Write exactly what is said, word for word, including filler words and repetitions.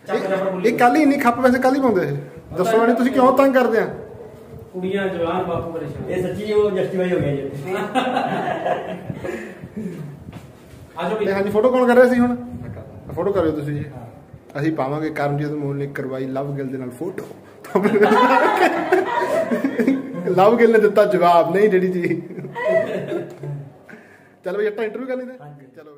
ਇਹ ਕੱਲ ਹੀ ਇੰਨੀ ਖੱਪ ਵੈਸੇ ਕੱਲ ਹੀ ਪਾਉਂਦੇ ਇਹ ਦੱਸੋ ਨਹੀਂ ਤੁਸੀਂ ਕਿਉਂ ਤੰਗ ਕਰਦੇ ਆ ਕੁੜੀਆਂ ਜਵਾਨ ਬਾਪੂ ਪਰੇਸ਼ਾਨ ਇਹ ਸੱਚੀ ਉਹ ਜਸਟੀਫਾਈ ਹੋ ਗਿਆ ਜੀ ਆਜੋ ਵੀ ਹਾਂਜੀ ਫੋਟੋ ਕੌਣ ਕਰ ਰਿਹਾ ਸੀ ਹੁਣ ਫੋਟੋ ਕਰਿਓ ਤੁਸੀਂ ਜੀ ਅਸੀਂ ਪਾਵਾਂਗੇ ਕਰਮਜੀਤ ਮੋਹਨ ਨੇ ਕਰਵਾਈ ਲਵ ਗਿੱਲ ਦੇ ਨਾਲ ਫੋਟੋ ਲਵ ਗਿੱਲ ਨੇ ਦਿੱਤਾ ਜਵਾਬ ਨਹੀਂ ਜਿਹੜੀ ਜੀ ਚਲੋ ਬਈ ਆਪਾਂ ਇੰਟਰਵਿਊ ਕਰ ਲੈਂਦੇ ਚਲੋ